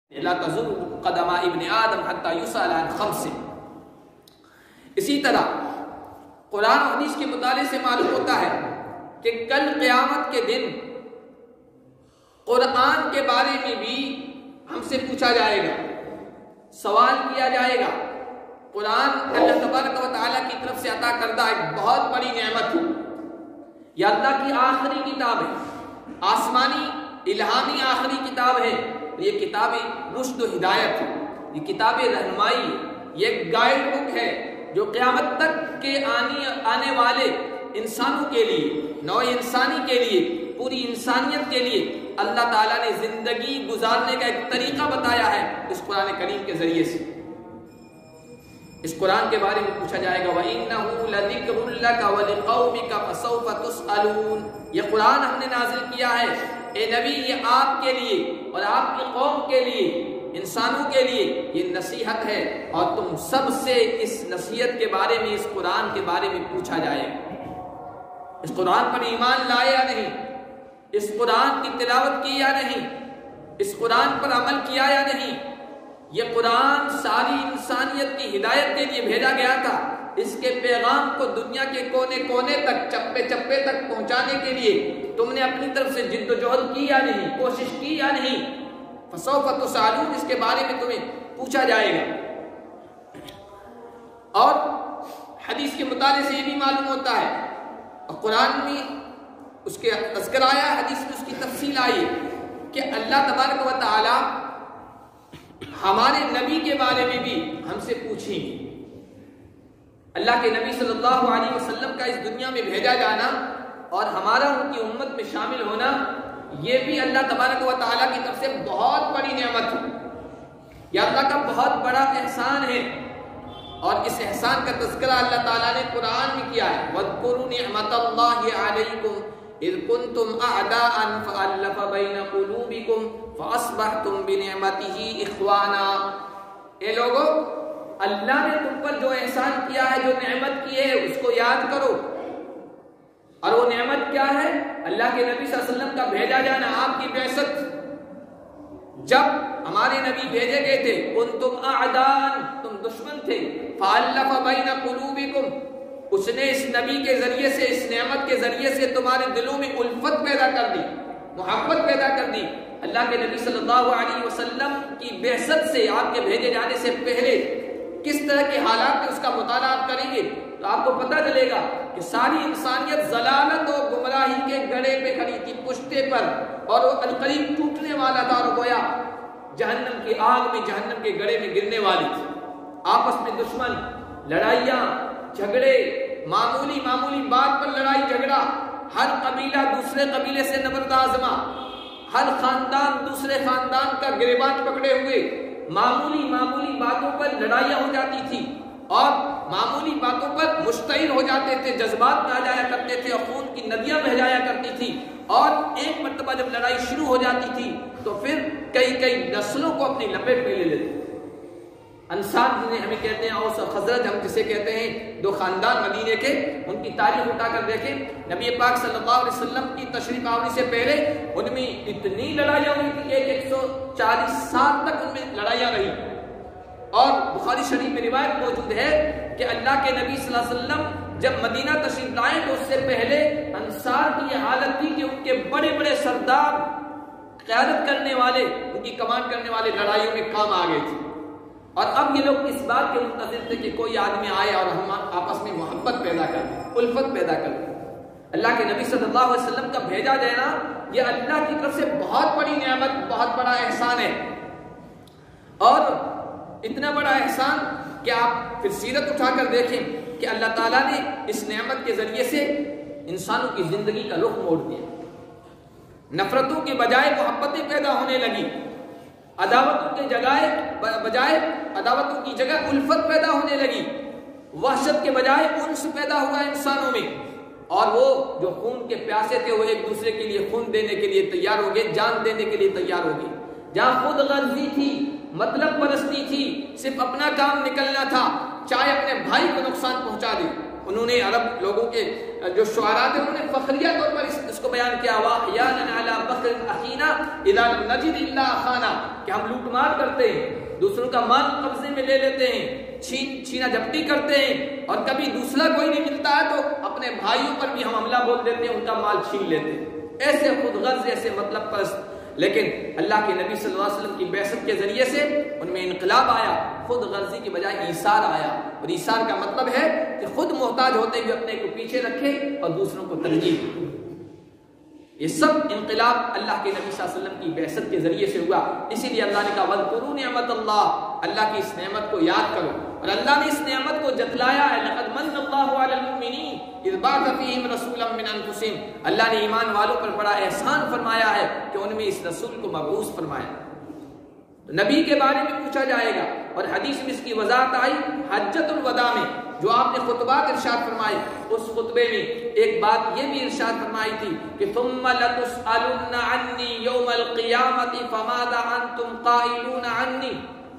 لا تزول قدم ابن آدم حتى يسأل عن خمس. اسی طرح قرآن و حدیث کے مطالعے سے معلوم ہوتا ہے کہ کل قیامت کے دن قرآن کے بارے میں بھی ہم سے پوچھا جائے گا، سوال کیا جائے گا. قرآن اللہ تبارک و تعالیٰ کی طرف سے عطا کردہ ایک بہت بڑی نعمت ہے. یہ اللہ کی آخری کتاب ہے، آسمانی الہامی آخری کتاب ہے. یہ کتاب رشد و ہدایت ہے، یہ کتاب رہنمائی ہے، یہ ایک گائیڈ بک ہے جو قیامت تک کے آنے والے انسانوں کے لیے، نوع انسانی کے لیے، پوری انسانیت کے لیے اللہ تعالیٰ نے زندگی گزارنے کا ایک طریقہ بتایا ہے اس قرآن کریم کے ذریعے سے. اس قرآن کے بارے میں پوچھا جائے گا وَإِنَّهُ لَذِكْرٌ لَكَ وَلِقَوْمِكَ فَسَوْفَ تُسْأَلُونَ. یہ قرآن ہم نے نازل کیا ہے اے نبی، یہ آپ کے لیے اور آپ کی قوم کے لیے، انسانوں کے لیے یہ نصیحت ہے، اور تم سب سے اس نصیحت کے بارے میں، اس قرآن کے بارے میں پوچھا جائے گا. اس قرآن پر ایمان لائے یا نہیں، اس قرآن کی تلاوت کی یا نہیں، اس قرآن پر عمل کیا یا نہیں. یہ قرآن ساری انسانیت کی ہدایت کے لیے بھیجا گیا تھا. اس کے پیغام کو دنیا کے کونے کونے تک، چپے چپے تک پہنچانے کے لیے تم نے اپنی طرف سے جد و جہد کی یا نہیں، کوشش کی یا نہیں. فسوف تسألون، اس کے بارے میں تمہیں پوچھا جائے گا. اور حدیث کے مطالعے سے یہ بھی معلوم ہوتا ہے، اور قرآن میں اس کے تذکر آیا، حدیث میں اس کی تفصیل آئی کہ اللہ تبارک و تعالی ہمارے نبی کے بارے میں بھی ہم سے پوچھیں گے. اللہ کے نبی صلی اللہ علیہ وسلم کا اس دنیا میں بھیجا جانا اور ہمارا ان کی امت میں شامل ہونا، یہ بھی اللہ تبارک و تعالیٰ کی طرف سے بہت بڑی نعمت ہے. یہ اللہ کا بہت بڑا احسان ہے، اور اس احسان کا تذکرہ اللہ تعالیٰ نے قرآن میں کیا ہے. وَاذْكُرُوا نِعْمَةَ اللَّهِ عَلَيْكُمْ اِذْ كُنْتُمْ أَعْدَاءً فَأَلَّفَ بَيْنَ قُلُوبِكُمْ فَأَصْبَحْتُمْ بِنِعْمَتِهِ إِخْوَانًا. اے لوگو، اللہ نے تم پر جو احسان کیا ہے، جو نعمت کی ہے، اس کو یاد کرو. اور وہ نعمت کیا ہے؟ اللہ کے نبی صلی اللہ علیہ وسلم کا بھیجا جانا، آپ کی بعثت. جب ہمارے نبی بھیجے گئے تھے، کنتم اعداء، تم دشمن تھے. فَأَلَّفَ بَيْنَ قُلُوبِكُمْ، اس نے اس نبی کے ذریعے سے، اس نعمت کے ذریعے سے تمہارے دلوں میں الفت پیدا کر دی، محبت پیدا کر دی. اللہ کے نبی صلی اللہ علیہ وسلم کی بعثت سے، آپ کے بھیجے جانے سے پہلے کس طرح کے حالات میں اس کا مطالعہ آپ کریں گے تو آپ کو پتہ چلے گا کہ ساری انسانیت ضلالت اور گمراہی کے گڑھے پہ کھڑی تھی، پشتے پر، اور وہ القریب ٹوٹنے والا تھا، اور گویا جہنم کی آگ میں، جہنم کے گڑھے میں گرنے والی تھی. آپس میں دشمن، لڑائیاں، جھگڑے، معمولی بات پر لڑائی جھگڑا، ہر قبیلہ دوسرے قبیلے سے نبرد آزما، ہر خاندان دوسرے خاندان کا گریبان پکڑے ہوئے، معمولی باتوں پر لڑائیاں ہو جاتی تھی، اور معمولی باتوں پر مشتعل ہو جاتے تھے، جذبات میں آ جایا کرتے تھے، اور خون کی ندیاں بہہ جایا کرتی تھی. اور ایک مرتبہ جب لڑائی شروع ہو جاتی تھی تو پھر کئی نسلوں کو اپنی لپیٹ میں لے لیتے. انصار جنہیں ہمیں کہتے ہیں، اوس اور خزرج ہم جسے کہتے ہیں، دو خاندان مدینے کے، ان کی تاریخ اٹھا کر دیکھیں. نبی پاک صلی اللہ علیہ وسلم کی تشریف آوری سے پہلے ان میں اتنی لڑائیاں ہوئی تھی کہ 140 سال تک ان میں لڑائیاں رہی. اور بخاری شریف میں روایت موجود ہے کہ اللہ کے نبی صلی اللہ علیہ وسلم جب مدینہ تشریف لائے تو اس سے پہلے انصار کی یہ حالت تھی کہ ان کے بڑے بڑے سردار، قیادت کرنے والے، ان کی کمان کرنے والے لڑائیوں میں کام آ گئے تھے. اور اب یہ لوگ اس بات کے منتظر تھے کہ کوئی آدمی آئے اور ہم آپس میں محبت پیدا کر دیں، الفت پیدا کر دیں. اللہ کے نبی صلی اللہ علیہ وسلم کا بھیجا جانا یہ اللہ کی طرف سے بہت بڑی نعمت، بہت بڑا احسان ہے. اور اتنا بڑا احسان کہ آپ پھر سیرت اٹھا کر دیکھیں کہ اللہ تعالیٰ نے اس نعمت کے ذریعے سے انسانوں کی زندگی کا رخ موڑ دیا. نفرتوں کے بجائے محبتیں پیدا ہونے لگی، عداوتوں کی جگہ الفت پیدا ہونے لگی، وحشت کے بجائے انس پیدا ہوا انسانوں میں. اور وہ جو خون کے پیاسے تھے وہ ایک دوسرے کے لیے خون دینے کے لیے تیار ہو گئے، جان دینے کے لیے تیار ہو گئے. جہاں خود غرضی تھی، مطلب پرستی تھی، صرف اپنا کام نکلنا تھا، چاہے اپنے بھائی کو نقصان پہنچا دے. انہوں نے عرب لوگوں کے جو شعراء تھے انہوں نے فخریہ طور پر اس کو بیان کیا، وَأَحْيَانًا عَلَىٰ بَخْرٍ أَخِينَا إِذَا لَمْ نَجِدْ إِلَّا أَخَانَا، کہ ہم لوٹ مار کرتے ہیں، دوسروں کا مال قبضے میں لے لیتے ہیں، چھینا جھپٹی کرتے ہیں، اور کبھی دوسرا کوئی نہیں ملتا ہے تو اپنے بھائیوں پر بھی ہم حملہ بول دیتے ہیں، ان کا مال چھین لیتے ہیں، ایسے خود غرض، ایسے مطلب پرست۔ لیکن اللہ کے نبی صلی اللہ علیہ وسلم کی بعثت کے ذریعے سے ان میں انقلاب آیا، خود غرضی کی بجائے ایثار آیا، اور ایثار کا مطلب ہے کہ خود محتاج ہوتے ہوئے اپنے کو پیچھے رکھے اور دوسروں کو ترجیح دے۔ یہ سب انقلاب اللہ کے نبی صلی اللہ علیہ وسلم کی بعثت کے ذریعے سے ہوا۔ اسی لیے اللہ نے کہا وَاذْكُرُوا نِعْمَتَ اللَّهِ، اللہ کی اس نعمت کو یاد کرو، اور اللہ نے اس نعمت کو جتلایا ہے، لَقَدْ مَنَّ اللَّهُ عَلَى الْمُؤْمِنِينَ إِذْ بَعَثَ فِيهِمْ رَسُولًا مِّنْ أَنفُسِهِمْ، اللہ نے ایمان والوں پر بڑا احسان فرمایا ہے کہ ان میں اس رسول کو مبعوث فرمایا۔ تو نبی کے بارے میں پوچھا جائے گا، اور حدیث میں اس کی وضاحت آئی حجۃ الوداع میں، جو آپ نے خطبات ارشاد فرمائے، اس خطبے میں ایک بات یہ بھی ارشاد فرمائی تھی کہ ثم لتسألن عنی یوم القیامت فماذا انتم قائلون عنی،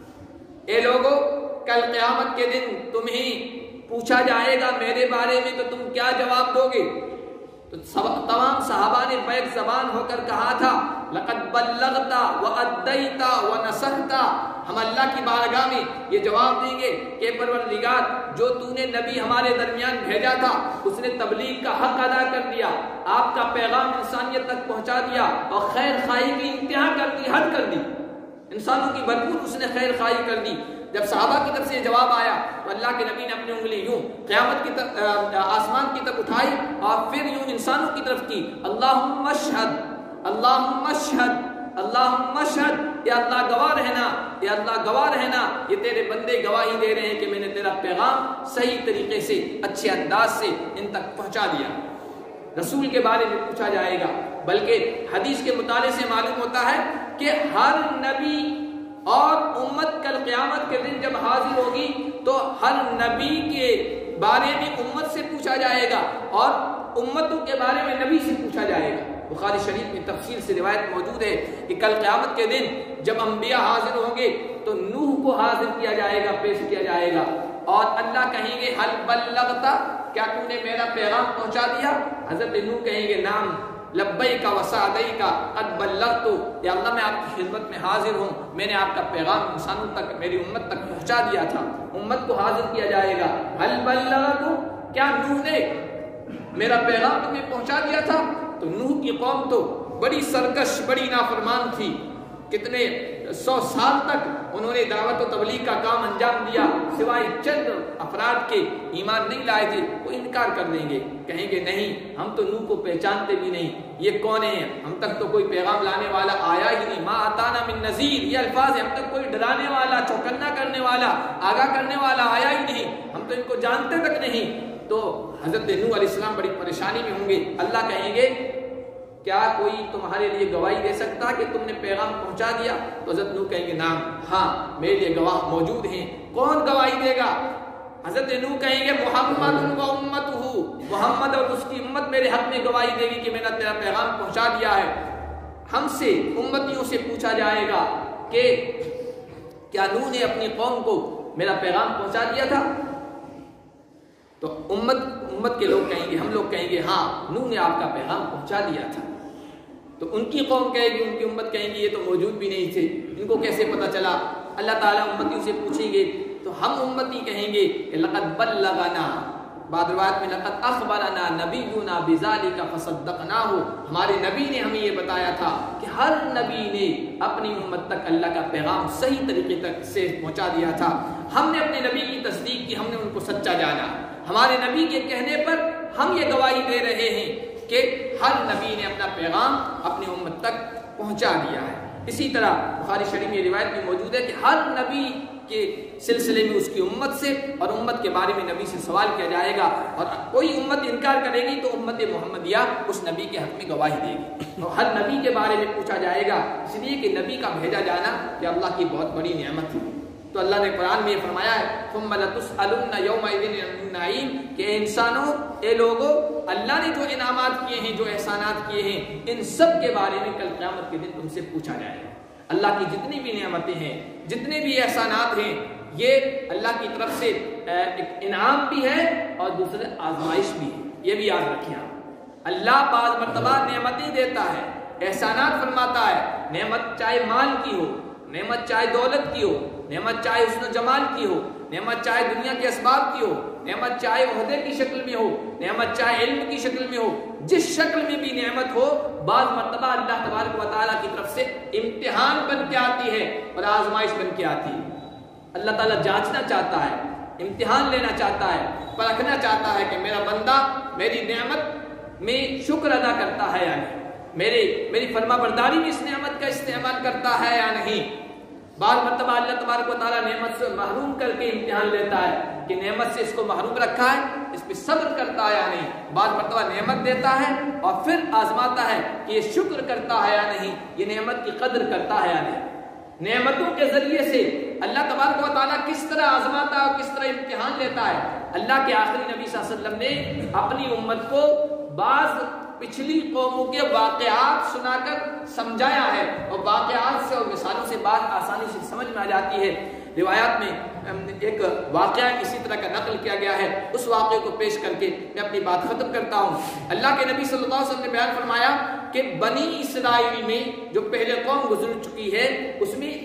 اے لوگو کل قیامت کے دن تمہیں پوچھا جائے گا میرے بارے میں، تو تم کیا جواب دو گے؟ تو تمام صحابہ نے بیک زبان ہو کر کہا تھا لقد بلغت وادیت ونصحت، ہم اللہ کی بارگاہ میں یہ جواب دیں گے کہ پروردگار جو تو نے نبی ہمارے درمیان بھیجا تھا اس نے تبلیغ کا حق ادا کر دیا، آپ کا پیغام انسانیت تک پہنچا دیا، اور خیر خواہی کی انتہا کر دی، حد کر دی، انسانوں کی بھرپور اس نے خیر خواہی کر دی۔ جب صحابہ کی طرف سے یہ جواب آیا تو اللہ کے نبی نے اپنی انگلی یوں قیامت کی طرف آسمان کی طرف اٹھائی اور پھر یوں انسانوں کی طرف کی، اللہم اشہد اللہم اشہد اللہم اشہد، یا اللہ گواہ رہنا، یا اللہ گواہ رہنا، یہ تیرے بندے گواہی دے رہے ہیں کہ میں نے تیرا پیغام صحیح طریقے سے اچھے انداز سے ان تک پہنچا دیا۔ رسول کے بارے میں پوچھا جائے گا، بلکہ حدیث کے مطالعے سے معلوم ہوتا ہے کہ ہر نبی اور امت کل قیامت کے دن جب حاضر ہوگی تو ہر نبی کے بارے میں امت سے پوچھا جائے گا، اور امتوں کے بارے میں نبی سے پوچھا جائے گا۔ بخاری شریف میں تفصیل سے روایت موجود ہے کہ کل قیامت کے دن جب انبیاء حاضر ہوں گے تو نوح کو حاضر کیا جائے گا، پیش کیا جائے گا، اور اللہ کہیں گے حل بلغت، کیا تو نے میرا پیغام پہنچا دیا؟ حضرت نوح کہیں گے نعم لبیک وسعدیک قد بلغت، یا اللہ میں آپ کی خدمت میں حاضر ہوں، میں نے آپ کا پیغام انسانوں تک، میری امت تک پہنچا دیا تھا۔ امت کو حاضر کیا جائے گا، حل بلغت، کیا نوح نے میرا پیغام تمہیں پہنچا دیا تھا؟ تو نوح کی قوم تو بڑی سرکش، بڑی نافرمان تھی، کتنے 100 سال تک انہوں نے دعوت و تبلیغ کا کام انجام دیا، سوائے چند افراد کے ایمان نہیں لائے تھے، وہ انکار کر دیں گے، کہیں گے نہیں ہم تو نوح کو پہچانتے بھی نہیں، یہ کون ہیں؟ ہم تک تو کوئی پیغام لانے والا آیا ہی نہیں، ما اتانا من نذیر، یہ الفاظ ہیں، ہم تک کوئی ڈرانے والا، چوکنا کرنے والا، آگاہ کرنے والا آیا ہی نہیں، ہم تو ان کو جانتے تک نہیں۔ تو حضرت نوح علیہ السلام بڑی پریشانی میں ہوں گے، اللہ کہیں گے کیا کوئی تمہارے لیے گواہی دے سکتا کہ تم نے پیغام پہنچا دیا؟ تو حضرت نوح کہیں گے نعم، ہاں میرے لیے گواہ موجود ہیں۔ کون گواہی دے گا؟ حضرت نوح کہیں گے محمد و امتہ، محمد اور اس کی امت میرے حق میں گواہی دے گی کہ میں نے تیرا پیغام پہنچا دیا ہے۔ ہم سے امتیوں سے پوچھا جائے گا کہ کیا نوح نے اپنی قوم کو میرا پیغام پہنچا دیا تھا؟ تو امت کے لوگ کہیں گے، ہم لوگ کہیں گے ہاں نوح نے آپ کا پیغام پہنچا دیا تھا۔ تو ان کی قوم کہے گی، ان کی امت کہیں گی یہ تو موجود بھی نہیں تھے، ان کو کیسے پتہ چلا؟ اللہ تعالیٰ امتیوں سے پوچھیں گے تو ہم امتی کہیں گے کہ لقد بلغنا، بعض روایت میں لقد اخبرنا نبینا بذالک فصدقناہ، ہمارے نبی نے ہمیں یہ بتایا تھا کہ ہر نبی نے اپنی امت تک اللہ کا پیغام صحیح طریقے تک سے پہنچا دیا تھا، ہم نے اپنے نبی کی تصدیق کی، ہم نے ان کو سچا جانا، ہمارے نبی کے کہنے پر ہم یہ گواہی دے رہے ہیں کہ ہر نبی نے اپنا پیغام اپنی امت تک پہنچا دیا ہے۔ اسی طرح بخاری شریف میں روایت بھی موجود ہے کہ ہر نبی کے سلسلے میں اس کی امت سے اور امت کے بارے میں نبی سے سوال کیا جائے گا، اور کوئی امت انکار کرے گی تو امت محمدیہ اس نبی کے حق میں گواہی دے گی، اور ہر نبی کے بارے میں پوچھا جائے گا، اس لیے کہ نبی کا بھیجا جانا یہ اللہ کی بہت بڑی نعمت ہے۔ تو اللہ نے قرآن میں یہ فرمایا ہے ثم لتسألن یومئذ عن النعیم، کہ انسانوں، اے لوگوں، اللہ نے جو انعامات کیے ہیں، جو احسانات کیے ہیں، ان سب کے بارے میں کل قیامت کے دن تم سے پوچھا جائے گا۔ اللہ کی جتنی بھی نعمتیں ہیں، جتنے بھی احسانات ہیں، یہ اللہ کی طرف سے ایک انعام بھی ہے اور دوسرے آزمائش بھی ہے۔ یہ بھی یاد رکھیں آپ۔ اللہ بعض مرتبہ نعمتیں دیتا ہے، احسانات فرماتا ہے، نعمت چاہے مال کی ہو، نعمت چاہے دولت کی ہو، نعمت چاہے حسن و جمال کی ہو، نعمت چاہے دنیا کے اسباب کی ہو، نعمت چاہے عہدے کی شکل میں ہو، نعمت چاہے علم کی شکل میں ہو، جس شکل میں بھی نعمت ہو، بعض مرتبہ اللہ تبارک و تعالیٰ کی طرف سے امتحان بن کے آتی ہے اور آزمائش بن کے آتی ہے۔ اللہ تعالیٰ جانچنا چاہتا ہے، امتحان لینا چاہتا ہے، پرکھنا چاہتا ہے کہ میرا بندہ میری نعمت میں شکر ادا کرتا ہے یا نہیں، میری فرما برداری میں اس نعمت کا استعمال کرتا ہے یا نہیں۔ بعض مرتبہ اللہ تبارک و تعالیٰ نعمت سے محروم کر کے امتحان لیتا ہے کہ نعمت سے اس کو محروم رکھا ہے، اس پہ صبر کرتا ہے یا نہیں۔ بعض مرتبہ نعمت دیتا ہے اور پھر آزماتا ہے کہ یہ شکر کرتا ہے یا نہیں، یہ نعمت کی قدر کرتا ہے یا نہیں۔ نعمتوں کے ذریعے سے اللہ تبارک و تعالیٰ کس طرح آزماتا ہے اور کس طرح امتحان لیتا ہے۔ اللہ کے آخری نبی صلی اللہ علیہ وسلم نے اپنی امت کو بعض پچھلی قوموں کے واقعات سنا کر سمجھایا ہے، اور واقعات سے اور مثالوں سے بات آسانی سے سمجھ میں آ جاتی ہے۔ روایات میں ایک واقعہ اسی طرح کا نقل کیا گیا ہے، اس واقعے کو پیش کر کے میں اپنی بات ختم کرتا ہوں۔ اللہ کے نبی صلی اللہ علیہ وسلم نے بیان فرمایا کہ بنی اسرائیل میں جو پہلے قوم گزر چکی ہے اس میں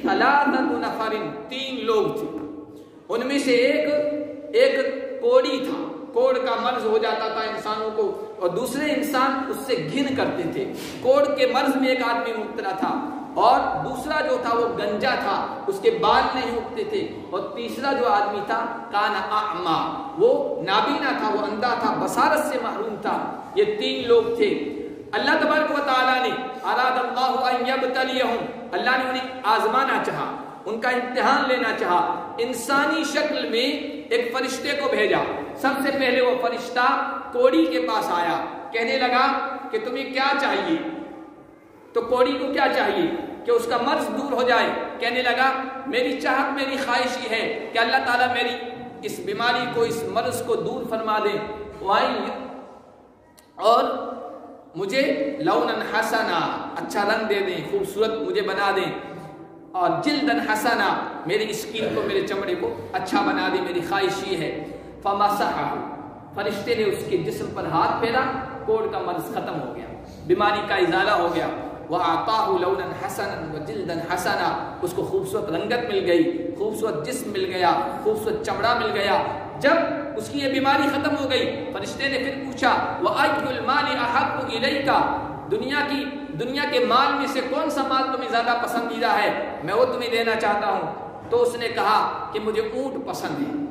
3 لوگ تھے، ان میں سے ایک کوڑی تھا، کوڑ کا مرض ہو جاتا تھا انسانوں کو، اور دوسرے انسان اس سے گھن کرتے تھے۔ کوڑ کے مرض میں ایک آدمی مبتلا تھا، اور دوسرا جو تھا وہ گنجا تھا، اس کے بال نہیں اگتے تھے، اور تیسرا جو آدمی تھا کان اعما، وہ نابینا تھا، وہ اندھا تھا، بصارت سے محروم تھا۔ یہ 3 لوگ تھے۔ اللہ تبارک و تعالیٰ نے اراد اللہ ان یبتلیہم، اللہ نے انہیں آزمانا چاہا، ان کا امتحان لینا چاہا، انسانی شکل میں ایک فرشتے کو بھیجا۔ سب سے پہلے وہ فرشتہ کوڑی کے پاس آیا، کہنے لگا کہ تمہیں کیا چاہیے؟ تو کوڑی کو کیا چاہیے کہ اس کا مرض دور ہو جائے۔ کہنے لگا میری چاہت، میری خواہش یہ ہے کہ اللہ تعالیٰ میری اس بیماری کو، اس مرض کو دور فرما دے، اور مجھے لونن حسنا، اچھا رنگ دے دیں، خوبصورت مجھے بنا دیں، اور جلدن حسنا، میری اسکن کو، میرے چمڑے کو اچھا بنا دیں، میری خواہش یہ ہے۔ فمسحہ، فرشتے نے اس کے جسم پر ہاتھ پھیرا، کوڑ کا مرض ختم ہو گیا، بیماری کا ازالہ ہو گیا۔ وَأَعْطَاهُ لَوْنًا حَسَنًا وَجِلْدًا حَسَنًا، اس کو خوبصورت رنگت مل گئی، خوبصورت جسم مل گیا، خوبصورت چمڑا مل گیا۔ جب اس کی یہ بیماری ختم ہو گئی، فرشتے نے پھر پوچھا وَأَيُّ الْمَالِ أَحَبُّ إِلَيْكَ، دنیا کے مال میں سے کون سا مال تمہیں زیادہ پسندیدہ ہے، میں وہ تمہیں دینا چاہتا ہوں۔ تو اس نے کہا کہ مجھے اونٹ پسند ہے۔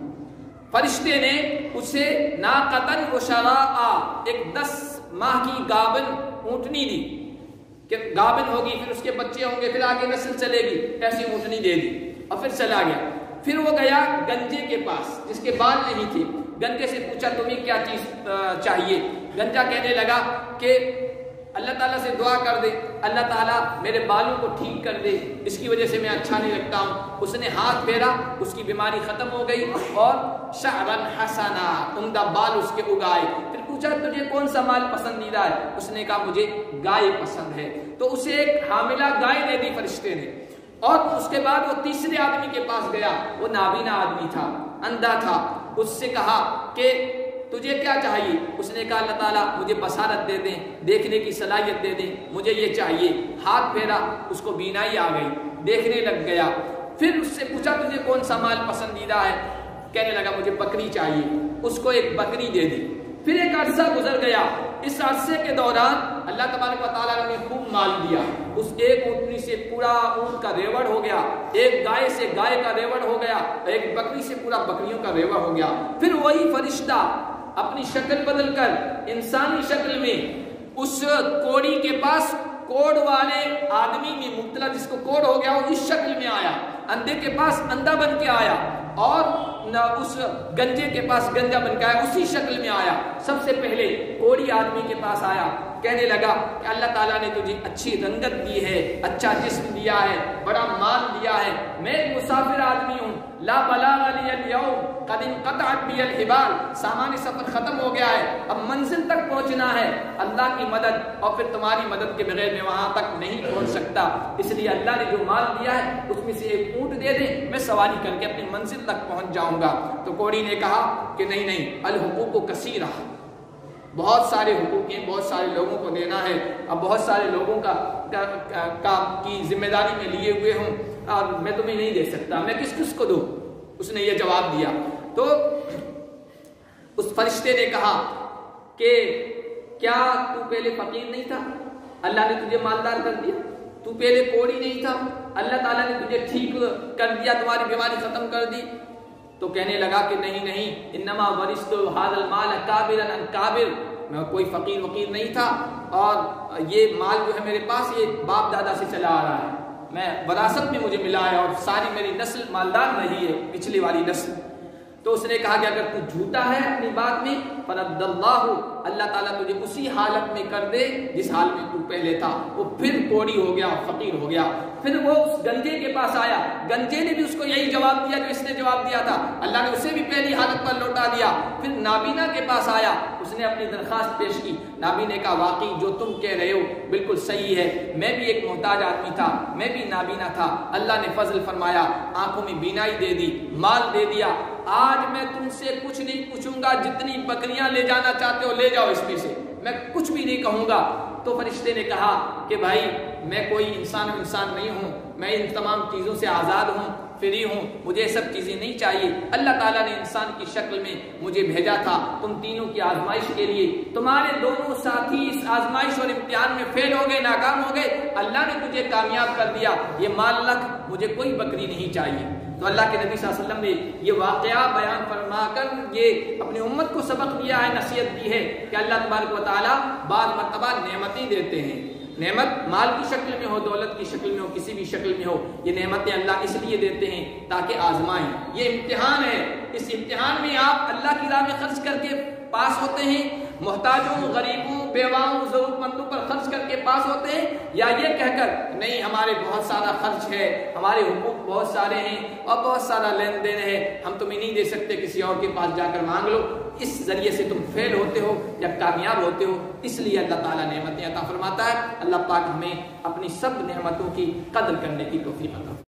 فرشتے نے اسے ناقتن وشراء، ایک 10 ماہ کی گابن اونٹنی دی، کہ گابن ہوگی، پھر اس کے بچے ہوں گے، پھر آگے نسل چلے گی، ایسی اونٹنی دے دی، اور پھر چلا گیا۔ پھر وہ گیا گنجے کے پاس جس کے بال نہیں تھے، گنجے سے پوچھا تمہیں کیا چیز چاہیے؟ گنجا کہنے لگا کہ اللہ تعالیٰ سے دعا کر دے، اللہ تعالیٰ میرے بالوں کو ٹھیک کر دے، اس کی وجہ سے میں اچھا نہیں لگتا ہوں۔ اس نے ہاتھ پھیرا، اس کی بیماری ختم ہو گئی، اور شعرن حسنا، عمدہ بال اس کے اگائے۔ پھر پوچھا تجھے کون سا مال پسندیدہ ہے؟ اس نے کہا مجھے گائے پسند ہے۔ تو اسے ایک حاملہ گائے دے دی فرشتے نے۔ اور اس کے بعد وہ تیسرے آدمی کے پاس گیا، وہ نابینا آدمی تھا، اندھا تھا۔ اس سے کہا کہ تجھے کیا چاہیے؟ اس نے کہا اللہ تعالیٰ مجھے بصارت دے دیں، دیکھنے کی صلاحیت دے دیں، مجھے یہ چاہیے۔ ہاتھ پھیرا، اس کو بینائی آ گئی، دیکھنے لگ گیا۔ پھر اس سے پوچھا تجھے کون سا مال پسندیدہ ہے؟ کہنے لگا مجھے بکری چاہیے، اس کو ایک بکری دے دی۔ پھر ایک عرصہ گزر گیا، اس عرصے کے دوران اللہ تبارک و تعالیٰ نے خوب مال دیا۔ اس ایک اونٹنی سے پورا اونٹ کا ریوڑ ہو گیا، ایک گائے سے گائے کا ریوڑ ہو گیا، ایک بکری سے پورا بکریوں کا ریوڑ ہو گیا۔ پھر وہی فرشتہ اپنی شکل بدل کر انسانی شکل میں اس کوڑی کے پاس، کوڑ والے آدمی میں مبتلا جس کو کوڑ ہو گیا، وہ اس شکل میں آیا، اندھے کے پاس اندھا بن کے آیا، اور اس گنجے کے پاس گنجا بن کے آیا، اسی شکل میں آیا۔ سب سے پہلے کوڑی آدمی کے پاس آیا، کہنے لگا کہ اللہ تعالیٰ نے تجھے اچھی رنگت دی ہے، اچھا جسم دیا ہے، بڑا مال دیا ہے، میں ایک مسافر آدمی ہوں، لا بلاغ لی اليوم قد انقطعت بی الحبال، سامان سفر ختم ہو گیا ہے، اب منزل تک پہنچنا ہے، اللہ کی مدد اور پھر تمہاری مدد کے بغیر میں وہاں تک نہیں پہنچ سکتا، اس لیے اللہ نے جو مال دیا ہے اس میں سے ایک اونٹ دے دیں، میں سواری کر کے اپنی منزل تک پہنچ جاؤں گا۔ تو کوڑی نے کہا کہ نہیں، الحقوق کثیرہ، بہت سارے حقوق ہیں، بہت سارے لوگوں کو دینا ہے، اب بہت سارے لوگوں کی ذمہ داری میں لیے ہوئے ہوں اور میں تمہیں نہیں دے سکتا، میں کس کس کو دوں؟ اس نے یہ جواب دیا۔ تو اس فرشتے نے کہا کہ کیا تو پہلے فقیر نہیں تھا؟ اللہ نے تجھے مالدار کر دیا۔ تو پہلے کوڑی نہیں تھا، اللہ تعالیٰ نے تجھے ٹھیک کر دیا، تمہاری بیماری ختم کر دی۔ تو کہنے لگا کہ نہیں، انما ورثت ھذا المال کابرا عن کابر، میں کوئی فقیر وقیر نہیں تھا، اور یہ مال جو ہے میرے پاس یہ باپ دادا سے چلا آ رہا ہے، میں وراثت میں مجھے ملا ہے، اور ساری میری نسل مالدار رہی ہے، پچھلی والی نسل۔ تو اس نے کہا کہ اگر تو جھوٹا ہے اپنی بات میں، فرد اللہ تعالیٰ تجھے اسی حالت میں کر دے جس حال میں تو پہلے تھا۔ وہ پھر کوڑی ہو گیا، فقیر ہو گیا۔ پھر وہ اس گنجے کے پاس آیا، گنجے نے بھی اس کو یہی جواب دیا جو اس نے جواب دیا تھا، اللہ نے اسے بھی پہلی حالت پر لوٹا دیا۔ پھر نابینا کے پاس آیا، اس نے اپنی درخواست پیش کی، نابی نے کہا واقعی جو تم کہہ رہے ہو بالکل صحیح ہے، میں بھی ایک محتاج آدمی تھا، میں بھی نابینا تھا، اللہ نے فضل فرمایا، آنکھوں میں بینائی دے دی، مال دے دیا، آج میں تم سے کچھ نہیں پوچھوں گا، جتنی بکریاں لے جانا چاہتے ہو لے جاؤ اس میں سے، میں کچھ بھی نہیں کہوں گا۔ تو فرشتے نے کہا کہ بھائی میں کوئی انسان نہیں ہوں، میں ان تمام چیزوں سے آزاد ہوں، فری ہوں، مجھے سب چیزیں نہیں چاہیے، اللہ تعالیٰ نے انسان کی شکل میں مجھے بھیجا تھا تم تینوں کی آزمائش کے لیے، تمہارے دونوں ساتھی اس آزمائش اور امتحان میں فیل ہو گئے، ناکام ہو گئے، اللہ نے تجھے کامیاب کر دیا، یہ مال رکھ، مجھے کوئی بکری نہیں چاہیے۔ تو اللہ کے نبی صلی اللہ علیہ وسلم نے یہ واقعہ بیان فرما کر یہ اپنی امت کو سبق دیا ہے، نصیحت دی ہے کہ اللہ تبارک و تعالیٰ بعض مرتبہ نعمتیں دیتے ہیں، نعمت مال کی شکل میں ہو، دولت کی شکل میں ہو، کسی بھی شکل میں ہو، یہ نعمتیں اللہ اس لیے دیتے ہیں تاکہ آزمائیں، یہ امتحان ہے، اس امتحان میں آپ اللہ کی راہ میں خرچ کر کے پاس ہوتے ہیں، محتاجوں، غریبوں، بیواؤں، ضرورت مندوں پر خرچ کر کے پاس ہوتے ہیں، یا یہ کہہ کر نہیں ہمارے بہت سارا خرچ ہے، ہمارے حقوق بہت سارے ہیں اور بہت سارا لین دین ہے، ہم تمہیں نہیں دے سکتے، کسی اور کے پاس جا کر مانگ لو، اس ذریعے سے تم فیل ہوتے ہو یا کامیاب ہوتے ہو۔ اس لیے اللہ تعالیٰ نعمتیں عطا فرماتا ہے۔ اللہ پاک ہمیں اپنی سب نعمتوں کی قدر کرنے کی توفیق عطا فرمائے۔